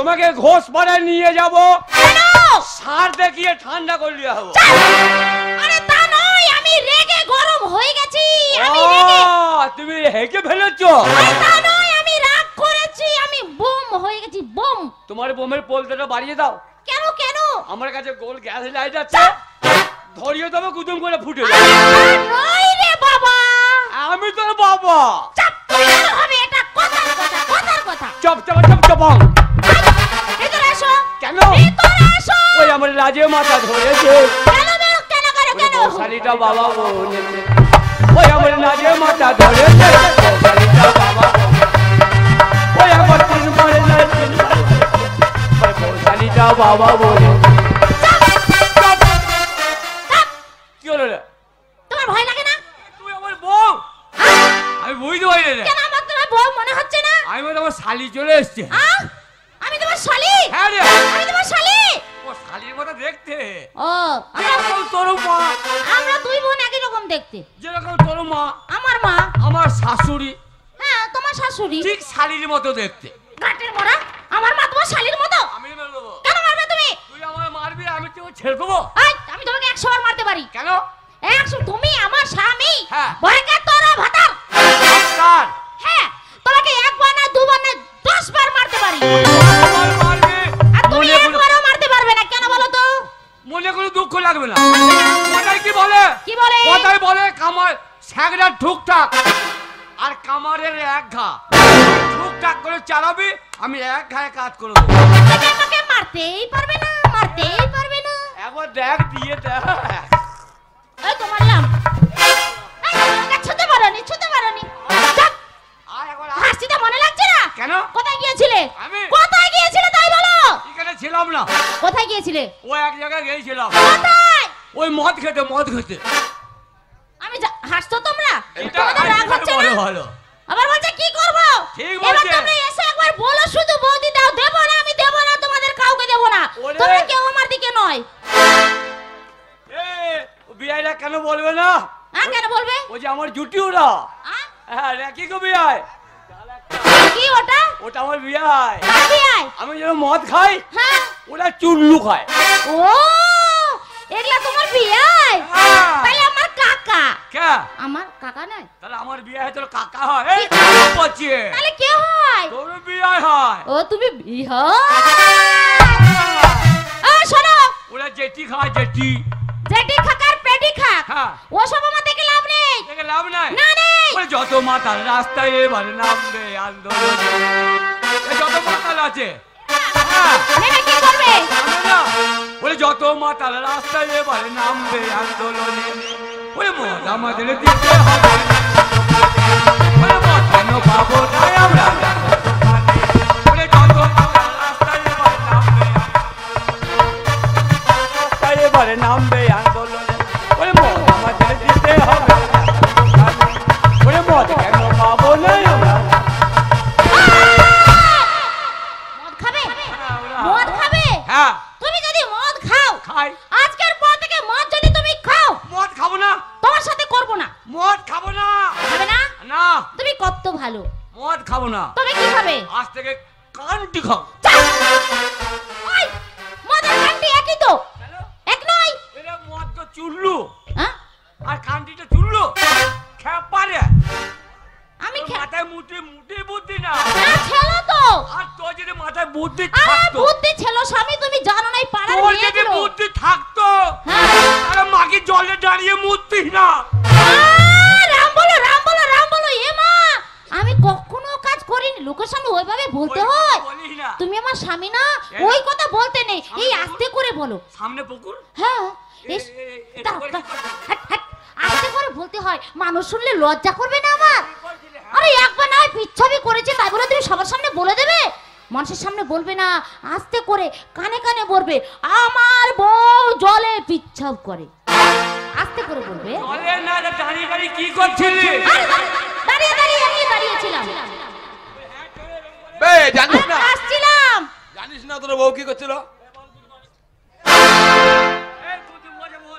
তোমাকে ঘোষ পাড়ায় নিয়ে যাব কেন সার দেখিয়ে ঠান্ডা করলে হবে আরে তা নয় আমি রেগে গরম হয়ে গেছি আমি রেগে তুমি হেগে ফেলেছো আরে তা নয় আমি রাগ করেছি আমি বোম হয়ে গেছি বোম তোমার বোমের পোলটাটা বাড়িয়ে দাও কেন কেন আমার কাছে গোল গ্যাস লাইট আছে ধরিয়ে দেবো কুদুম করে ফুটে যাবে নয় রে বাবা আমি তোর বাবা চাপ তুমি কেন হবে এটা কথার কথা চপ চপ চপ চপ ভিতরে এসো কেন ভিতরে এসো ওই আমার লাজে মাথা ধরেছে কেন শালিটা বাবা বলেছে ওই আমার লাজে মাথা ধরেছে শালিটা বাবা ওই আমার তিন মারে না শালিটা বাবা বলে কি হলো রে তোমার ভয় লাগে না তুই আমার বউ আমি বুঝতে পারি না কেন আমার তোমার বউ মনে হচ্ছে না আমি তোমার শালি চলে এসছে আমি তোমার শালি হ্যাঁ রে আমি তোমার শালি ও শালির মতো দেখতে ও যেরকম তোর মা আমরা দুই বোন একই রকম দেখতে যেরকম তোর মা আমার মা আমার শাশুড়ি হ্যাঁ তোমার শাশুড়ি ঠিক শালির মতো দেখতে গাটের মরা আমার মা তোমার শালির মতো আমি মেরে দেবো কেন মারবে তুমি তুই আমার মারবি আমি তোকে ছেড়ে দেবো আমি তোমাকে 100 বার মারতে পারি কেন 100 তুমি আমার স্বামী হ্যাঁ। ভয়ঙ্কর তোর ভাতার কার হ্যাঁ তোমাকে একবার না দুবার না 10 বার মারতে পারি আমার মারবি আর তুমি একবারও মারতে পারবে না কেন বলো তো মনে কোনো দুঃখ লাগবে না কথাই কি বলে কথাই বলে কামার স্যাগড়া ঠুকঠাক আর কামারের এক ঘা ঠুকঠাক করে চালাবি আমি এক ঘায়ে কাজ করে দেবো তুমি আমাকে মারতেই পারবে না একবার দেখ দিয়ে দেখ এই তো মারলাম এই আমাকে ছুতে পারোনি চুপ আর একবার হাসিতে মনে লাগছে না কেন কোথায় গিয়েছিলে আমি কোথায় গিয়েছিলে তাই বলো এখানে ছিলাম না কোথায় গিয়েছিলে ও এক জায়গায় গিয়েছিলাম কোথায় ওই মদ খেতে আমি হাসছো তোমরা এটা তোমাদের রাগ হচ্ছে না ভালো আবার বলছে কি করব ঠিক এবার বলছে। তোমরা এসে একবার বলো শুধু বৌদি দাও দেব না আমি দেব না তোমাদের কাউকে দেব না ওরে। তোমরা কেউ আমার দিকে নয় বিয়াইরা কেন বলবে না হ্যাঁ কেন বলবে ও যে আমার জুটি ওরা হ্যাঁ? হ্যাঁ কি গো বিয়াই কি ওটা ওটা আমার বিয়াই কাকি আয় আমি যেন মদ খাই হ্যাঁ ওরা চুল্লু খায় ও এগুলা তোমার বিয়াই হ্যাঁ। তাহলে আমার কাকা কে আমার কাকা নয় তাহলে আমার বিয়াই তোর কাকা হয় এই পচিয়ে তাহলে কে হয় তোর বিয়াই হয় ও তুমি বিহার ও শোনো ওরা জেটি খায় জেটি জেটি খাকার পেটি খাক হ্যাঁ ও সব আমার দেখে লাভ নেই দেখে লাভ নাই না নেই ওই যত মাতাল রাস্তায় এবার নামবে আন্দোলনে যত মাতাল আছে হ্যাঁ নেমে কি করবে না বলে যত মাতাল রাস্তায় এবার নামবে আন্দোলনে ওই মত আমাদের দিতে হবে ওই মত কেন পাবো তাই আমরা বলে যত মাতাল রাস্তায় এবার নামবে আন্দোলনে ওই মত আমাদের দিতে হবে ওই মত কেন পাবো না আমরা মদ খাবে মদ খাবে হ্যাঁ তুমি যদি মদ খাও খাই আজকের পর থেকে মদ যদি তুমি খাও মদ খাবো না তোমার সাথে করব না মদ খাবো না খাবে না না তুমি কত ভালো মদ খাবো না তুমি কি খাবে আজ থেকে কান্টি খাবো ওই মদের কান্টি একই তো এক নয় এটা মদ তো চুল্লু হ্যাঁ আর কান্টিটা চুল্লু খেপারে আমি মাথায় মুঠি বুদ্ধি না না ছিল তো আর তোর যদি মাথায় বুদ্ধি আরে থাকতো বুদ্ধি ছিল স্বামী তুমি জানো না এই পাড়ার তোর যদি মেয়েগুলো বুদ্ধি থাকতো হ্যাঁ তাহলে মাকে জলে দাঁড়িয়ে মুততি না রাম বলো এ মা আমি কখনো কাজ করিনি লোকের সামনে ওইভাবে বলতে হয় বলিস না তুমি আমার স্বামী না ওই কথা বলতে নেই এই আস্তে করে বলো সামনে পুকুর হ্যাঁ এস এটা দাঁড়াও, করে দাঁড়াও, হাট, হাট, আস্তে করে বলতে হয় মানুষ শুনলে লজ্জা করবে না আমার আরে একবার না পিচ্ছাবি করেছে তাই বলে তুমি সবার সামনে বলে দেবে মানুষের সামনে বলবে না আস্তে করে কানে কানে বলবে আমার বউ জলে পিচ্ছাব করে আস্তে করে বলবে জলে না দাঁড়িয়ে দাঁড়িয়ে কি করছিলি দাঁড়িয়ে আমি দাঁড়িয়েছিলাম বে জানিস না আসছিলাম জানিস না তোর বউ কি করছিল এই তুই মজা বল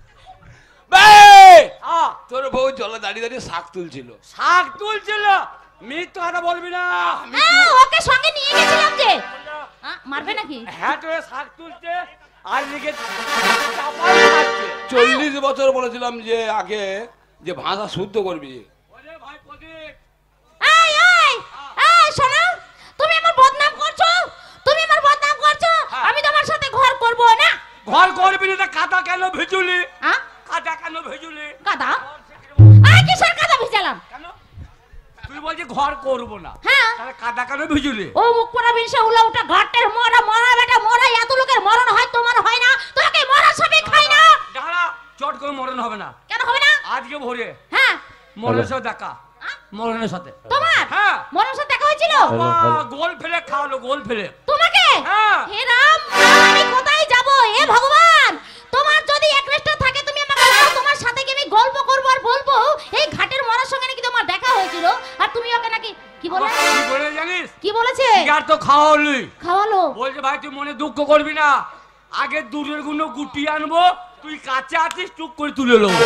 বে আ তোর বউ জলে দাঁড়িয়ে দাঁড়িয়ে শাক তুলছিল শাক তুলছিল মিথ্যা কথা বলবি না। ওকে সঙ্গে নিয়ে গেছিলাম যে। মারবে নাকি? হ্যাঁ তোরে শাক তুলছে আর লিখে চাপাই খাচ্ছে। 40 বছর বলেছিলাম যে আগে যে ভাষা শুদ্ধ করবি। ওরে ভাই প্রদীপ, এই এই এই শোনো, তুমি আমার বদনাম করছো, তুমি আমার বদনাম করছো। হ্যাঁ। আমি তোমার সাথে ঘর করব না। ঘর করবি না তা কাদা কেন ভেজুলি? হ্যাঁ? কাদা কেন ভেজুলি? কাদা? কিসের কাদা ভিজালাম? কেন? তুই বলছিস ঘর করব না, হ্যাঁ। তাহলে কাদা কেন ভেজুলি? ও মুখ পোড়া বিনসা উলা উঠা ঘাটের মরা মরা বেটা মরা, এত লোকের মরণ হয় তোমার হয় না? তোকে মরা সবই খাই না। দাঁড়া, চট করে মরণ হবে না। কেন হবে না? আজকে ভোরে হ্যাঁ। মরণের সাথে দেখা, মরণের সাথে। তোমার হ্যাঁ। মরণ সাথে দেখা হয়েছিল? গোল ফেলে খাওয়ালো, গোল ফেলে। তোমাকে? হ্যাঁ। হে রাম, আমি কোথায় যাব? হে ভগবান, তোমার যদি এক নিষ্ঠা থাকে তুমি আমাকে বলো, তোমার সাথে কি আমি গল্প করব আর বলবো এই ঘাটের মরার সঙ্গে নাকি তোমার দেখা হয়েছিল আর তুমি ওকে নাকি কি বলে? কি বলে জানিস? কি বলেছে? সিগার তো খাওয়ালি। খাওয়ালো? বলছে ভাই তুই মনে দুঃখ করবি না, আগে দূরের গুলো গুটি আনবো, তুই কাছে আছিস টুক করে তুলে নেবো।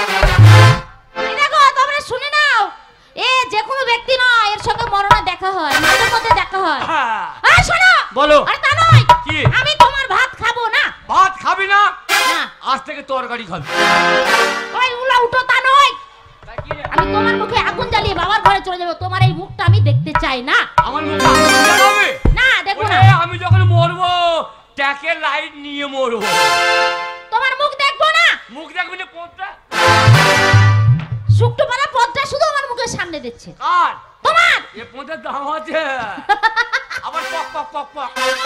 এই দেখো তোমরা শুনে নাও, এ যে কোনো ব্যক্তি নয়, এর সঙ্গে মরণে দেখা হয়, মাঝে মধ্যে দেখা হয়। হ্যাঁ। আরে শোনো, বলো। আরে তা নয়, কি? আমি তোমার ভাত খাবো না। ভাত খাবি না? না, আজ থেকে তরকারি খাবি। ওই উলা উঠো তা নয়, তা কি রে? আমি তোমার মুখে আগুন জ্বালিয়ে বাবার ঘরে চলে যাবো, তোমার এই মুখটা আমি দেখতে চাই না। আমার মুখে আগুন জ্বালাবে? না দেখো না, ওরে, আমি যখন মরবো ট্যাকের লাইট নিয়ে মরবো। তোমার মুখ দেখবো না। মুখ দেখবি না? পথটা শুকটো পাড়া পথটা শুধু আমার মুখের সামনে দিচ্ছে। কার? তোমার এ পথের দাম আছে। আবার পক পক পক পক।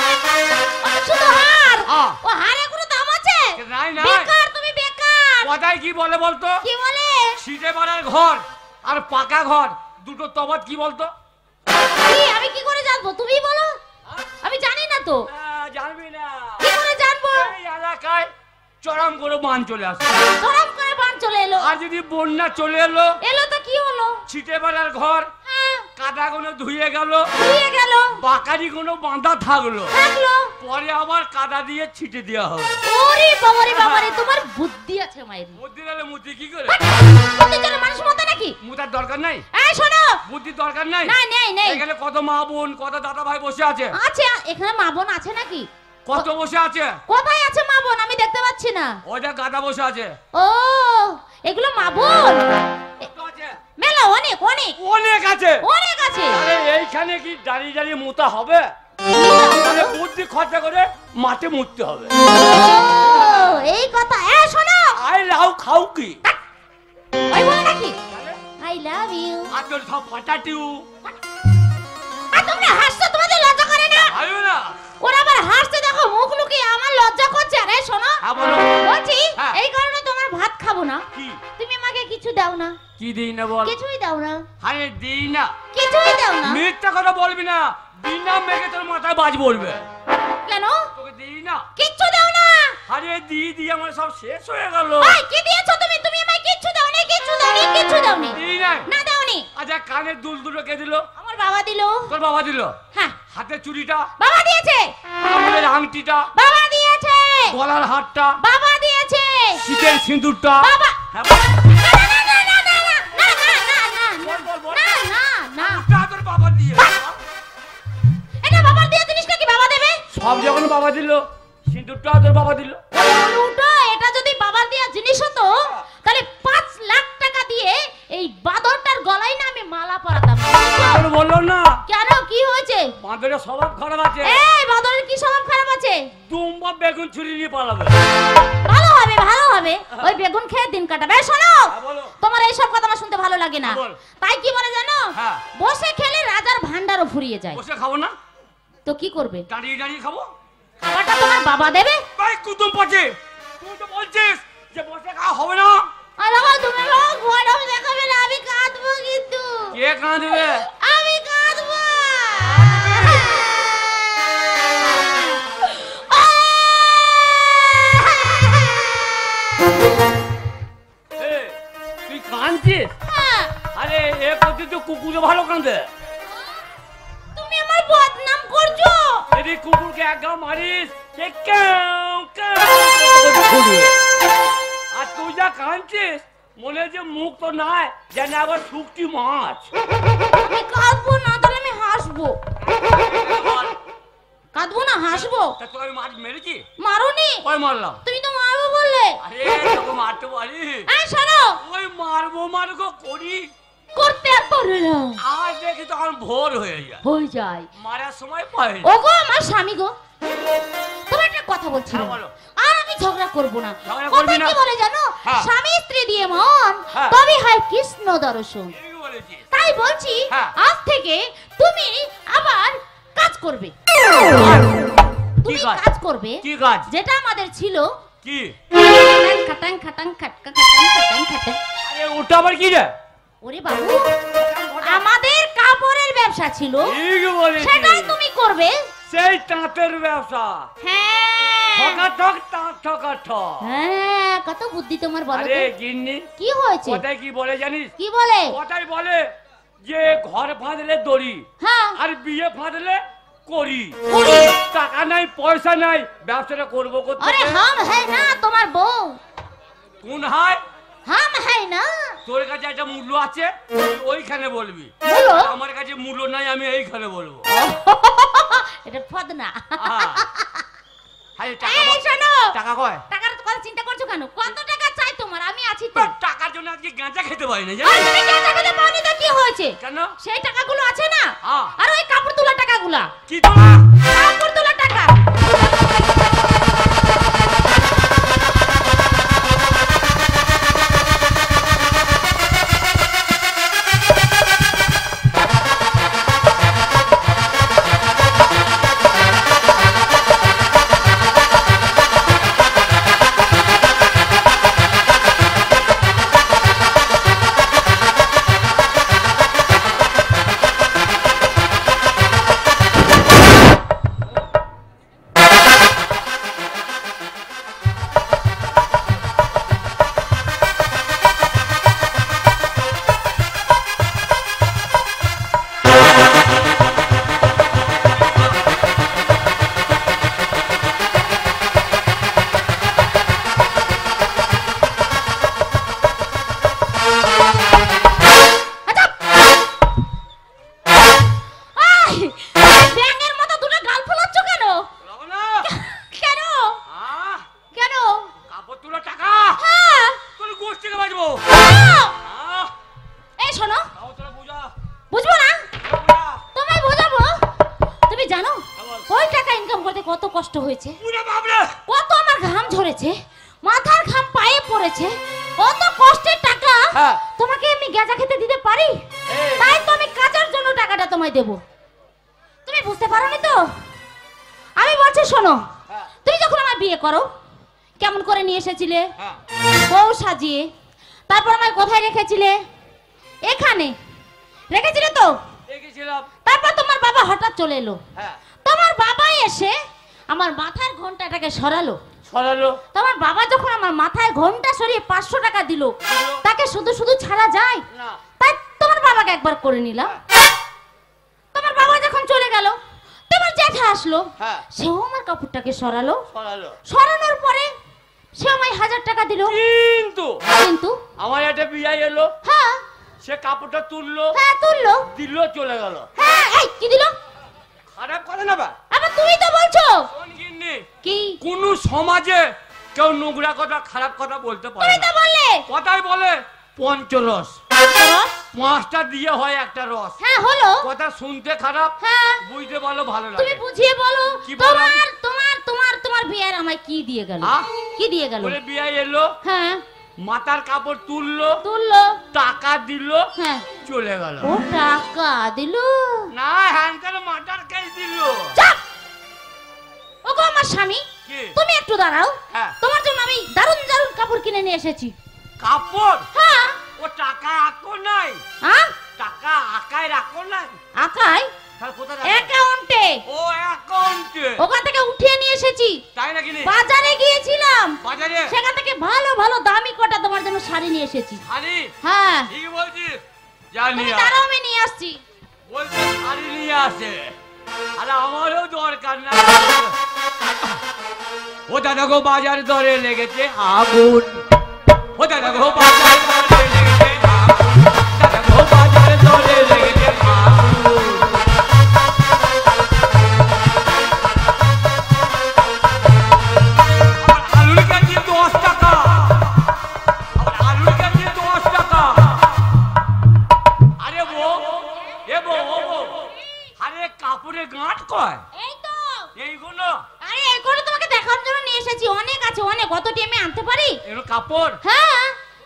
শুধু হার, হ্যাঁ। ও হারে কোনো দাম আছে? নাই নাই। বেকার, তুমি বেকার। কথায় কি বলে বলতো? কি বলে? শীতে পাড়ার ঘর আর পাকা ঘর দুটো তফাৎ কি বলতো? কি আমি কি করে জানবো? তুমি বলো, আমি জানি না তো। জানবি না? কি করে জানবো? এই এলাকায় চরম করে বান চলে আসে। ধরম করে বান চলে এলো। আর যদি বন্যা চলে এলো, এলো তো কি হলো? ছিটে পাড়ার ঘর হ্যাঁ, কাদা গুলো ধুয়ে গেল, ধুয়ে গেল, বাকারি গুলো বাঁধা থাকলো, থাকলো। পরে আবার কাদা দিয়ে ছিটে দেওয়া হবে। ওরে বাবারে বাবারে, তোমার বুদ্ধি আছে মায়ের। বুদ্ধি গেলে মুতি কি করে? বুদ্ধি জানে মানুষ মতো নাকি? মুতার দরকার নাই, এই শোনো, বুদ্ধির দরকার নাই। না নেই নেই। এখানে কত মা বোন কত দাদা ভাই বসে আছে। আছে, এখানে মা বোন আছে নাকি? কত বসে আছে? কোথায় আছে মা বোন? আমি দেখতে পাচ্ছি না। ওই যে গাদা বসে আছে। ও, এগুলো মা বোন? কত আছে? মেলা অনেক অনেক অনেক আছে। অনেক আছে। আরে এইখানে কি দাঁড়িয়ে দাঁড়িয়ে মুতা হবে? তাহলে বুদ্ধি খরচা করে মাঠে মুততে হবে। ও, এই কথা। এ শোনো, আই লাউ খাও কি? ওই বলে নাকি আই লাভ ইউ? আর তোর সব ফাটাটিউ আর তোমরা হাসছো, তোমাদের লজ্জা করে না? ভালো না। ওরা আবার হাসছে, দেখো মুখ লুকিয়ে, আমার লজ্জা করছে। আরে শোনো, হ্যাঁ বলো। বলছি হ্যাঁ। এই কারণে তোমার ভাত খাবো না। কি তুমি আমাকে কিছু দাও না, কি দিই না বল? কিছুই দাও না, আরে দিই না। কিছুই দাও না। মিথ্যা কথা বলবি না, বিনা মেঘে তোর মাথায় বাজ পড়বে। কেন? তোকে দিই না। কিচ্ছু দাও না। আরে দিয়ে আমার সব শেষ হয়ে গেল। ওই কি দিয়েছো তুমি? তুমি আমায় কিচ্ছু দাওনি, কিচ্ছু দাওনি, কিচ্ছু দাওনি। দিই নাই। না দাওনি। আচ্ছা কানের দুল দুটো কে দিল? আমার বাবা দিলো। তোর বাবা দিল। হ্যাঁ, হাতের চুড়িটা, বাবা দিয়েছে। কানের আংটিটা, বাবা দিয়েছে। গলার হারটা, বাবা দিয়েছে। শীতের সিঁদুরটা। বাবা। হ্যাঁ, না না না না না না না না না না বল, বল, বল। না না না। তা তোর বাবা দিয়ে। এটা বাবার দিয়ে জিনিস নাকি বাবা দেবে? সব যখন বাবা দিল, সিঁদুরটা তোর বাবা দিল। উল্টো, এটা যদি বাবার দেওয়া জিনিস হতো তাহলে 5 লাখ টাকা দিয়ে এই বাদরটার গলায় না আমি মালা পরাতাম। তোর বললো না কেন, কি হয়েছে? বাঁদরের স্বভাব খারাপ আছে। এই বাদরের কি স্বভাব খারাপ আছে? দুম্বা বেগুন ছুরি নিয়ে পালাবে। ভালো হবে, ভালো হবে, ওই বেগুন খেয়ে দিন কাটাবে। এই শোনো, হ্যাঁ, বলো। তোমার এইসব কথা আমার শুনতে ভালো লাগে না। বল। তাই কি বলে জানো? হ্যাঁ। বসে খেলে রাজার ভান্ডারও ফুরিয়ে যায়। বসে খাবো না, তো কি করবে? দাঁড়িয়ে দাঁড়িয়ে খাবো। খাবারটা তোমার বাবা দেবে? ভাই কুতুম পচে, তুই তো বলছিস যে বসে খাওয়া হবে না। আর দেখো, তুমি বাবা গরম দেখাবে না, আমি কাঁদবো কিন্তু। কে কাঁদবে? আমি কাঁদবো। এ, তুই কাঁদছিস? হ্যাঁ, আরে এ করতে তো কুকুরে ভালো কাঁদে। তুমি আমার বদনাম করছো। যদি কুকুরকে এক ঘা মারিস সে ক্যাও ক্যাও করে করবে। আর তুই যা কাঁদছিস মনে যে মুখ তো নাই, যেন আবার শুকটি মাছ। আমি কাঁদবো না, তাহলে আমি হাসবো। কাঁদবো না, হাসবো। তা তোকে আমি মাছ মেরেছি? মারোনি। ওই মারলাম। তুমি তো মারবো বললে। আরে তোকে মারতে পারি। এই শোনো, ওই মারবো করি, করতে আর পারে না। আর দেখি তখন ভোর হয়ে যায়, হয়ে যায়। মারার সময় পাই। ওগো আমার স্বামী গো, তোমার একটা কথা বলছি। হ্যাঁ, বলো। আর আমি ঝগড়া করব না। ঝগড়া কথা করবি না? কি বলে জানো? হ্যাঁ। স্বামী স্ত্রী দিয়ে মন, হ্যাঁ। তবে হয় কৃষ্ণ দর্শন। ঠিক বলেছিস। তাই বলছি, হ্যাঁ। আজ থেকে তুমি আবার কাজ করবে। তুমি কাজ? কাজ করবে। কি কাজ? যেটা আমাদের ছিল কি? খাটাং খাটাং খাটকা খাটাং খাটাং খাটাং। আরে ওটা আবার কি রে? ওরে বাবু, আমাদের কাপড়ের ব্যবসা ছিল, ঠিক বলেছিস। সেটাই তুমি করবে। সেই তাঁতের ব্যবসা। হ্যাঁ ঠকাঠক তাঁত ঠকাঠক। হ্যাঁ, কত বুদ্ধি তোমার, বলো আরে তো। গিন্নি, কি হয়েছে? কথায় কি বলে জানিস? কি বলে? কথায় বলে যে ঘর ফাঁদলে দড়ি, হ্যাঁ, আর বিয়ে ফাঁদলে করি। করি। টাকা নাই, পয়সা নাই, ব্যবসাটা করবো করতে। আরে হাম হ্যাঁ না তোমার বউ, কোন হয়? হাম হ্যাঁ না। তোর কাছে একটা মূল্য আছে, তুই ওইখানে বলবি। বলো। আর আমার কাছে মূল্য নাই, আমি এইখানে বলবো। এটা ফদ না। আহা। হাই, টাকা এই বল। শোনো, টাকা কয়? টাকার কথা চিন্তা করছো কেন? কত টাকা চাই তোমার? আমি আছি তো। তোর টাকার জন্য আজকে গাঁজা খেতে পারি না, আর জানিস? তুমি কেন টাকাটা পাওনি তো কি হয়েছে? কেন? সেই টাকাগুলো আছে না? হ্যাঁ। আর ওই কাপড় তোলা টাকাগুলা, কি তোলা? কাপড় তোলা টাকা। ব্যাঙের মতো দুটো গাল ফোলাচ্ছ কেন? বলো না। কেন? আহ, কেন? কাপড় তোলা টাকা। হ্যাঁ, তোর গোষ্ঠীকে বাজবো। হ্যাঁ। আহ, এই শোনো, কাপড় তোলা বুঝা। বুঝবো না? বুঝা। তোমায় বোঝাবো। তুমি জানো বল। ওই টাকা ইনকাম করতে কত কষ্ট হয়েছে, বুঝা বাবরে। কত আমার ঘাম ঝরেছে, মাথার ঘাম পায়ে পড়েছে, কত কষ্টের টাকা। হ্যাঁ। তোমাকে আমি গেজা খেতে দিতে পারি? এই। তাই তো আমি কাজের জন্য টাকাটা তোমায় দেব। তুমি বুঝতে পারোনি তো? আমি বলছি শোনো, হ্যাঁ। তুমি যখন আমার বিয়ে করো কেমন করে নিয়ে এসেছিলে? হ্যাঁ। বউ সাজিয়ে। তারপর আমায় কোথায় রেখেছিলে? এখানে রেখেছিলে তো। দেখেছিলাম। তারপর তোমার বাবা হঠাৎ চলে এলো। হ্যাঁ। তোমার বাবা এসে আমার মাথার ঘন্টাটাকে সরালো। সরালো। তোমার বাবা যখন আমার মাথায় ঘন্টা সরিয়ে 500 টাকা দিল, তাকে শুধু শুধু ছাড়া যায়? না। তাই তোমার বাবাকে একবার করে নিলাম। তোমার বাবা যখন চলে গেল, তোমার জ্যাঠা আসলো। হ্যাঁ। সেও আমার কাপড়টাকে সরালো। সরালো। সরানোর পরে সে আমায় 1000 টাকা দিল। কিন্তু কিন্তু আমার একটা বিয়ে এলো, হ্যাঁ সে কাপড়টা তুললো, হ্যাঁ তুললো। দিল, চলে গেল। হ্যাঁ, এই কি দিল? খারাপ কথা না বা? আবার তুমি তো বলছো শোন গিন্নি, কি? কোন সমাজে কেউ নোংরা কথা, খারাপ কথা বলতে পারে তুমি না। তো বললে কথাই বলে পঞ্চরস, রস? 5টা দিয়ে হয় একটা রস। হ্যাঁ হলো। কথা শুনতে খারাপ, হ্যাঁ, বুঝতে ভালো, ভালো তুমি লাগে। বুঝিয়ে বলো। কি বললাম? তোমার তোমার তোমার তোমার বিয়ের আমায় কি দিয়ে গেল? হ্যাঁ? কি দিয়ে গেল? বলে বিয়ে এলো, হ্যাঁ, মাথার কাপড় তুললো, তুললো। টাকা দিল, হ্যাঁ, চলে গেল। ও টাকা দিল। না, হ্যাঙ্কার মাথার কেস দিল। চাপ। ওগো আমার স্বামী, কি? তুমি একটু দাঁড়াও। হ্যাঁ। তোমার জন্য আমি দারুণ দারুণ কাপড় কিনে নিয়ে এসেছি। কাপড়? হ্যাঁ। ও টাকা আঁকো নাই, হ্যাঁ, টাকা আঁকায় রাখো নাই। আকাই তাহলে কোথায় রাখো? অ্যাকাউন্টে। ও অ্যাকাউন্টে। ওখান থেকে উঠিয়ে নিয়ে এসেছি। তাই নাকি? রে বাজারে গিয়েছিলাম, বাজারে সেখান থেকে ভালো ভালো দামি কটা তোমার জন্য শাড়ি নিয়ে এসেছি। শাড়ি? হ্যাঁ, ঠিক বলছিস। জানি তুমি দাঁড়াও, আমি নিয়ে আসছি। বলতে শাড়ি নিয়ে আসে, আরে আমারও দরকার না। ও দাদা গো, বাজার দরে লেগেছে আগুন, ও দাদা গো বাজার দরে লেগেছে আগুন, দাদা গো বাজার দরে লেগেছে আগুন। আমার আলুর কেজি 10 টাকা, আমার আলুর কেজি 10 টাকা। আরে বউ, এ বউ, ও বউ, আরে কাপড়ে গাঁট কয় এই তো এইগুলো, আরে এগুলো তোমাকে দেখার জন্য নিয়ে এসেছি, অনেক আছে অনেক, কত টেমে আনতে পারি? এগুলো কাপড়। হ্যাঁ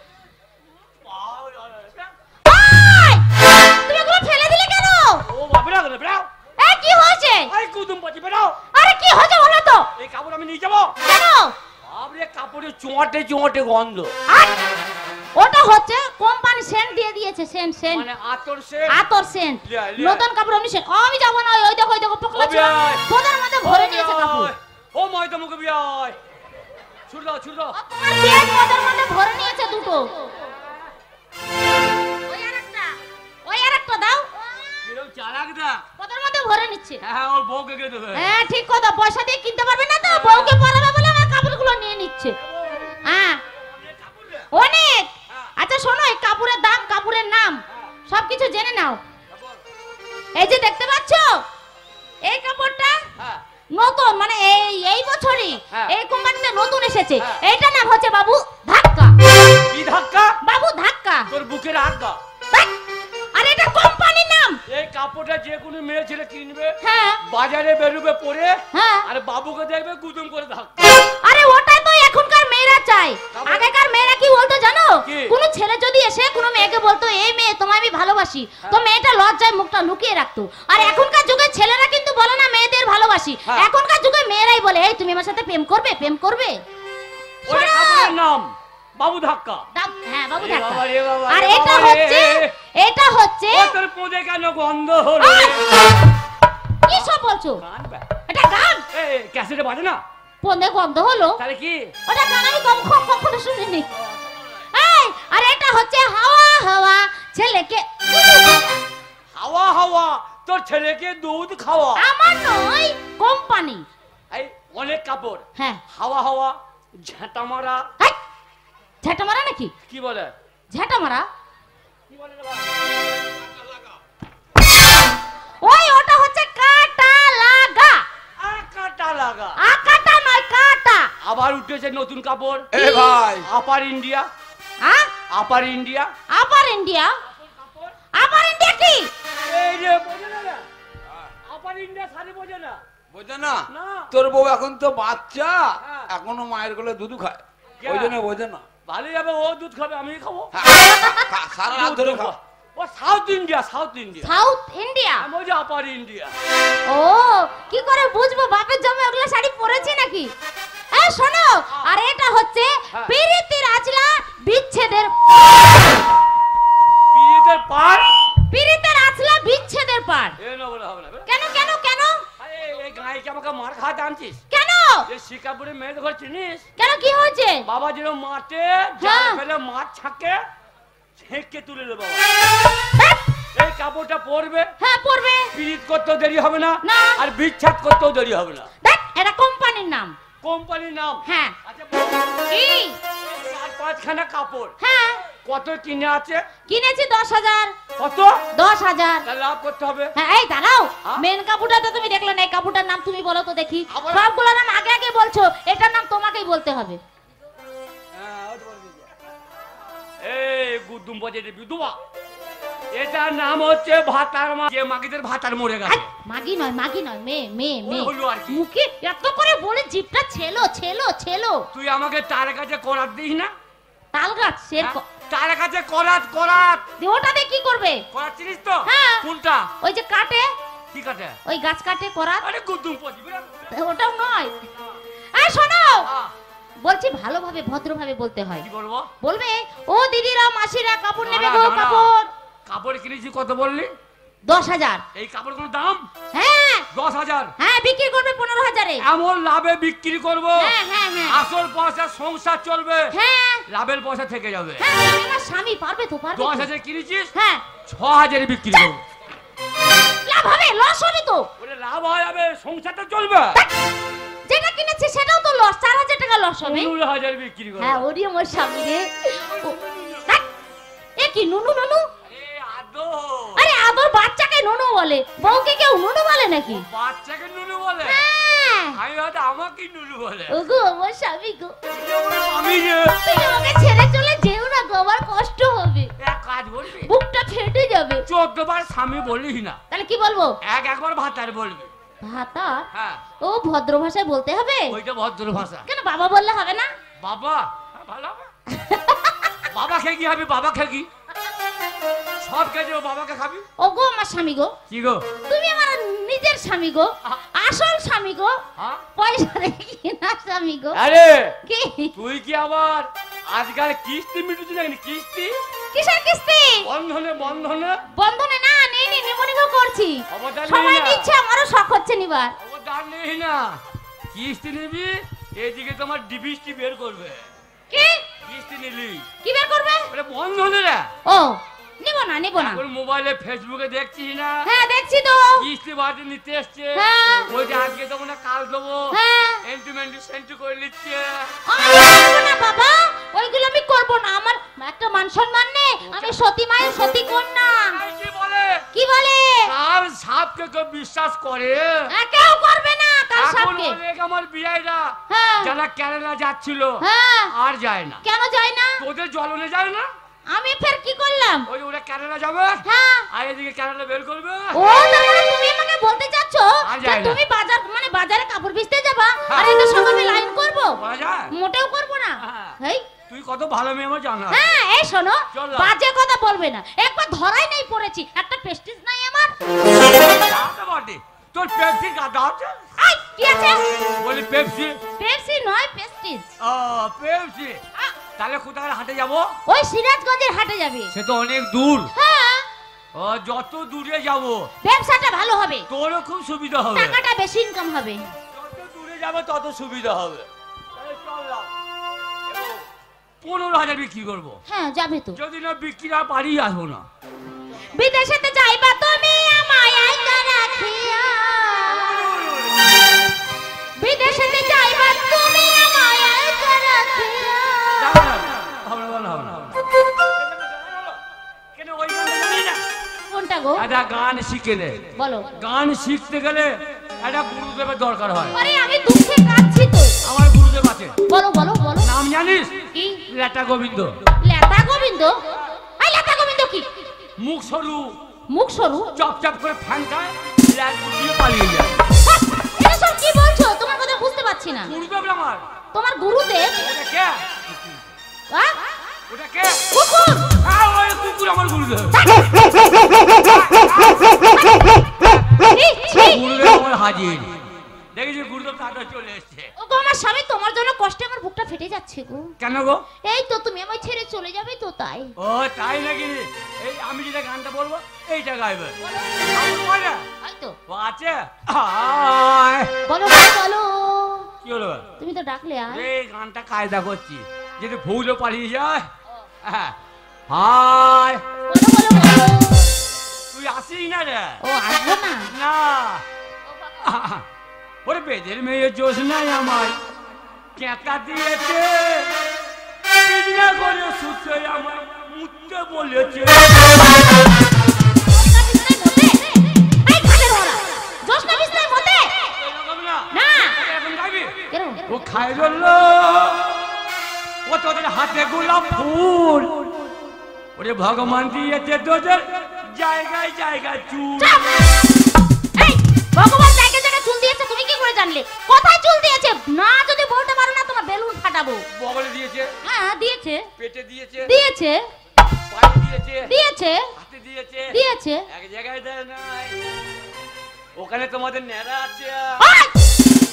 এই, তুমি এগুলো ফেলে দিলে কেন? ও বাবা রে বেরাও, এই কি হয়েছে? এই কুদুম পাচি বেরাও, আরে কি হয়েছে বলো তো? এই কাপড় আমি নিয়ে যাবো। কেন? বাবরে কাপড়ে চোঁয়াটে চোঁয়াটে গন্ধ, আর ওটা হচ্ছে কোম্পানি সেন্ট দিয়ে দিয়েছে, সেন্ট সেন্ট মানে আতর সে আতর সেন্ট। লিয়া, লিয়া। নতুন কাপড় আমি সেন্ট, আমি যাব না, ওই দেখো ওই দেখো পকলা ছিল, বিয়াই। তোদের মধ্যে ভরে নিয়েছে কাপড়। ও ময়দা মুখে বিয়াই, ছুট দাও ছুট দাও। ও তোমার পেট তোদের মধ্যে ভরে নিয়েছে দুটো। ওই আরেকটা দাও, কিরম চালাক দা, তোদের মধ্যে ভরে নিচ্ছে। হ্যাঁ ওর বউকে কে দেবে। হ্যাঁ ঠিক কথা, পয়সা দিয়ে কিনতে পারবে না তো, বউকে পরাবে বলে আমার কাপড়গুলো নিয়ে নিচ্ছে। হ্যাঁ অনেক। আচ্ছা শোনো, এই কাপড়ের দাম, কাপড়ের নাম সবকিছু জেনে নাও। এই যে দেখতে পাচ্ছ এই কাপড়টা হ্যাঁ নতুন, মানে এই বছরই হ্যাঁ। এই কোম্পানিতে নতুন এসেছে। হ্যাঁ। এইটার নাম হচ্ছে বাবু ধাক্কা। কি ধাক্কা? বাবু ধাক্কা। তোর বুকের আজ্ঞা। ধ্যাৎ, আর এটা কোম্পানির নাম। এই কাপড়টা যে কোনো মেয়ে ছেলে কিনবে, হ্যাঁ বাজারে বেরোবে পরে, হ্যাঁ। আর বাবুকে দেখবে গুদুম করে ধাক্কা। আরে ওটাই তো এখনকার মেয়েরা চায়। তারপরে? আগেকার মেয়েরা কি বলতো জানো? কি? কোনো ছেলে যদি এসে কোনো মেয়েকে বলতো এই মেয়ে তোমায় আমি ভালোবাসি, তো মেয়েটা লজ্জায় মুখটা লুকিয়ে রাখতো। আর এখনকার যুগে ছেলেরা কিন্তু বলে না মেয়েদের ভালোবাসি, হ্যাঁ। এখনকার যুগে মেয়েরাই বলে এই তুমি আমার সাথে প্রেম করবে, প্রেম করবে। ওই শোনো। কাপড়ের নাম বাবু ধাক্কা। হ্যাঁ বাবু এ ধাক্কা। বাবা রে বাবা আর রে এটা বাবা হচ্ছে, রে। এটা হচ্ছে ও তোর পোদে কেন গন্ধ হলো রে? কি সব বলছো? গান বে। এটা গান? এই ক্যাসেটে বাজে না? পন্দে গন্ধ হলো? তাহলে কি? ওটা গান আমি কখনো শুনিনি। এই আর এটা হচ্ছে হাওয়া হাওয়া ছেলেকে হাওয়া হাওয়া, তোর ছেলেকে দুধ খাওয়া। আমার নয়, কোম্পানি। এই অনেক কাপড়, হ্যাঁ হাওয়া হাওয়া, ঝাঁটা মারা, হাই, ঝাঁটা মারা নাকি? কি বলে? ঝাঁটা মারা কি বলে রে বাবা? ওই ওটা হচ্ছে কাটা লাগা। কাটা লাগা। কাটা নয় কাটা। আবার উঠেছে নতুন কাপড়, এ ভাই, আপার ইন্ডিয়া। হ্যাঁ upper India, upper India. Upper India কি? এই যে বোঝে না রে? আপার ইন্ডিয়া শাড়ি বোঝে না? বোঝে না? না। তোর বউ এখন তো বাচ্চা, হ্যাঁ। এখনো মায়ের কোলে দুধ খায়, কে? ওই জন্য বোঝে না। ভালোই যাবে, ও দুধ খাবে আমি খাবো। হ্যাঁ, সারা রাত ধরে খা। ও south India, south India. South India. আমি বলছি আপার ইন্ডিয়া। ও কি করে বুঝবো বাপের জমি ওগুলো শাড়ি পরেছে নাকি? এই শোনো, আর এটা হচ্ছে হ্যাঁ। পিরিতির আজলা বিচ্ছেদের, পিরিতের পার। পিরিতের আজলা বিচ্ছেদের পার। এ না বলে হবে না বে। কেন কেন কেন আরে এই গাঁয়ে কি আমাকে মার খাওয়াতে আনছিস? কেন এই শিকাপুরে মেয়েদের ঘর চিনিস? কেন কি হয়েছে? বাবা যেরকম মাঠে জাল হ্যাঁ। ফেলে মাছ ছাকে ছেঁকে তুলে দেবে বাবা। ধ্যাৎ, এই কাপড়টা পরবে, হ্যাঁ পড়বে পিরিত করতেও দেরি হবে না, না। আর বিচ্ছাদ করতেও দেরি হবে না। দেখ এটা কোম্পানির নাম। কোম্পানির নাম। হ্যাঁ আচ্ছা বল, কি? এই 4-5খানা কাপড় হ্যাঁ কত কিনে আছে? কিনেছি 10,000। কত? 10,000। তাহলে লাভ করতে হবে। হ্যাঁ এই দাঁড়াও, হ্যাঁ? মেন কাপড়টা তো তুমি দেখলে না, এই কাপড়টার নাম তুমি বলো তো দেখি। আবার- সবগুলোর নাম আগে আগে বলছো, এটার নাম তোমাকেই বলতে হবে। হ্যাঁ, ওটা বলে দিবো। এই গুদ্দুম বাজে রে বিধবা, এটার নাম হচ্ছে ভাতার মা। যে মাগিদের ভাতার মরে আই, গেছে। মাগি নয় মাগি নয়, মেয়ে মেয়ে মেয়ে। হলো আর কি। মুখে এত করে বলে জিভটা ছেলো ছেলো ছেলো। তুই আমাকে তার কাছে করাত দিস না? তাল গাছ সের হ্যাঁ? তার কাছে করাত করাত ওটা দিয়ে কি করবে? করাত চিনিস তো? হ্যাঁ। কোনটা? ওই যে কাটে, কি কাটে? ওই গাছ কাটে করাত, আরে গুদ্দুম বাজে বিরাট। ওটাও নয়। এই শোনো, আহ, বলছি ভালোভাবে ভদ্রভাবে বলতে হয়। কি বলবো? বলবে ও দিদিরা মাসিরা কাপড় নেবে দাঁড়া, গো দাঁড়া। কাপড়। কাপড় কিনেছি কত বললি? 10,000। এই কাপড় কোনো দাম? হ্যাঁ 10,000। হ্যাঁ বিক্রি করবে 15,000-এ। এমন লাভে বিক্রি করব, হ্যাঁ হ্যাঁ হ্যাঁ আসল পয়সা সংসার চলবে, হ্যাঁ লাভের পয়সা থেকে যাবে। হ্যাঁ, আমার স্বামী পারবে তো, পারবে তো। 10,000 কিনেছিস, হ্যাঁ 6,000 বিক্রি করবো। লাভ হবে, লস হবে তো। ওরে লাভ হয়ে যাবে, সংসারটা চলবে। যেটা কিনেছে সেটাও তো লস, 4000 টাকা লস হবে। 15,000 বিক্রি করো। হ্যাঁ ওরি আমার স্বামী রে। ধ্যাৎ, এ কি নুনু নুনু? এ আদো, আরে আদর বাচ্চাকে নুনু বলে, বউকে কেউ নুনু বলে নাকি? বাচ্চাকে নুনু বলে? হ্যাঁ। আমি হয়তো আমাকে নুনু বলে। ওগো আমার স্বামী গো, আমি যে তুমি আমাকে ছেড়ে চলে যেও না গো, আমার কষ্ট হবে, এক কাজ বলবি, বুকটা ফেটে যাবে। 14 বার স্বামী বলিস না, তাহলে কি বলবো? একবার ভাতার বলবি। ভাতা? হ্যাঁ, ও ভদ্র ভাষায় বলতে হবে? ওইটা ভদ্র ভাষা। কেন বাবা বললে হবে না? বাবা, হ্যাঁ, ভালো হবে। বাবা খেয়ে কি হবে? বাবা খেয়ে কি সব খেয়ে বাবাকে খাবি? ওগো আমার স্বামী গো, কি গো? তুমি আমার নিজের স্বামী গো, আসল স্বামী গো, হ্যাঁ? পয়সা রেখে কিনা স্বামী গো। আরে কি তুই কি আবার আজকাল কিস্তি মিটুছিস নাকি? কিস্তি কিসের কিস্তি? বন্ধনে বন্ধনে বন্ধনে না, নেই নেই নিমনিগো করছি, অবদান সময় নেই না। দিচ্ছে, আমারও শখ হচ্ছে নিবার। অবদান নেই না, কিস্তি নিবি, এইদিকে তোমার ডিবিসটি বের করবে। কি কিস্তি নিলি কি বের করবে? ওরে বন্ধনে রে। ও নিব না নিব না। এখন মোবাইলে ফেসবুকে দেখছিস না হ্যাঁ দেখছি তো। কিস্তি বাড়ি নিতে এসছে, হ্যাঁ। ওইটা আজকে দেবো না কাল দেবো, হ্যাঁ এন্টুমেন্টু সেন্টু করে নিচ্ছে। আমি করবো না বাবা, ওইগুলো আমি করবো না, আমার একটা মান সম্মান নেই, আমি সতী মায়ের সতী কন্যা। তাই কি বলে? কি বলে? কার সাপকে কেউ বিশ্বাস করে? কেউ করবে না কার এখন সাথে। অনেক আমার বিয়াইরা হ্যাঁ যারা কেরালা যাচ্ছিল হ্যাঁ, আর যায় না। কেন যায় না? তোদের জ্বলনে যায় না? আমি ফের কি করলাম? ওই যে ওরা কেরালা যাবে হ্যাঁ আর এদিকে কেরালা বের করবে। ও তাহলে তুমি আমাকে বলতে চাচ্ছ আর যে যায় না। তুমি বাজার মানে বাজারে কাপড় ভিজতে যাবা হ্যাঁ। আর এটার সঙ্গে আমি লাইন করব? বলা যায়? মোটেও করব না। হ্যাঁ। এই তুই কত ভালো মেয়ে আমার জানা। হ্যাঁ এই শোনো, চল না। বাজে কথা বলবে না, একবার ধরাই নেই পড়েছি, একটা প্রেস্টিজ নাই আমার। দাও বটে। তোর পেপসির গাদা আছে? আই কি আছে? বলি পেপসি। পেপসি নয় প্রেস্টিজ। ও পেপসি। তাহলে কোথায় হাটে যাব? ওই সিরাজগঞ্জের হাটে যাবে। সে তো অনেক দূর। হ্যাঁ ও যত দূরে যাব ব্যবসাটা ভালো হবে, তোরও খুব সুবিধা হবে। টাকাটা বেশি ইনকাম হবে। যত দূরে যাবে তত সুবিধা হবে। তাহলে চল না। 15,000 বিক্রি করবো। হ্যাঁ যাবে তো। যদি না বিক্রি না পারি আসবো না। বিদেশেতে যাইবা তুমি আমায় আইকা রাখিয়া, বিদেশেতে যাইবা তুমি আমায় আইকা রাখিয়া। যাবো না, হবে না, হবে না, হবে না। কেন ওই গানটা জানি না? কোনটা গো? একটা গান শিখে নে। বলো। গান শিখতে গেলে একটা গুরুদেবের দরকার হয়। আরে আমি দুঃখে কাঁদছি তো। আমার গুরুদেব আছে। বলো বলো বলো। নাম জানিস? কি? লেটা গোবিন্দ। লেতা গোবিন্দ? এই লেতা গোবিন্দ কি? মুখ সরু, মুখ সরু? চপ চপ করে ফ্যানটায় ল্যাট দিয়ে পালিয়ে যায়। এটা সব কি বলছো? তোমার কথা বুঝতে পারছি না। গুরুদেব আমার। তোমার গুরুদেব? ওটা কে? হ্যাঁ? ওটা কে? কুকুর। ওই কুকুর আমার গুরুদেব। ছি, ছি। গুরুদেব আমার হাজির। দেখেছি গুরুদেব তাড়াতাড়ি চলে এসছে। ও গো আমার স্বামী, তোমার জন্য কষ্টে আমার বুকটা ফেটে যাচ্ছে গো। কেন গো? এই তো তুমি আমায় ছেড়ে চলে যাবে তো তাই। ও তাই নাকি? এই আমি যেটা গানটা বলবো এইটা গাইবে। আমার মনে তাই তো। ও আছে। আয়। বলো বলো বলো। কি হলো? তুমি তো ডাকলে আর। এই গানটা কায়দা করছি যদি ভুলও পালিয়ে যায়। হ্যাঁ। হায়। বলো বলো বলো। তুই আসিস না রে? ও আসবো না। না। ওরে বেদের মেয়ে জোশ নাই আমায় কেঁকা দিয়েছে, বিনা করে সুখে আমায় মুততে বলেছে। জোসনা বিছনায় মতে? এরকম না। না। এখন গাইবি? কেন? ও খাই রইল ও তোদের হাতে গোলাপ ফুল, ওরে ভগবান দিয়েছে তোদের জায়গায় জায়গায় চুল। চাপ! এই, ভগবান জায়গায় জায়গায় চুল দিয়েছে, তুমি কি করে জানলে? কোথায় চুল দিয়েছে? না যদি বলতে পারো না তোমার বেলুন ফাটাবো। বগলে দিয়েছে, হ্যাঁ দিয়েছে। পেটে দিয়েছে, দিয়েছে। পায়ে দিয়েছে, দিয়েছে। হাতে দিয়েছে, দিয়েছে। এক জায়গায় দেয় নাই। ওখানে তোমাদের নেড়া আছে। ওই!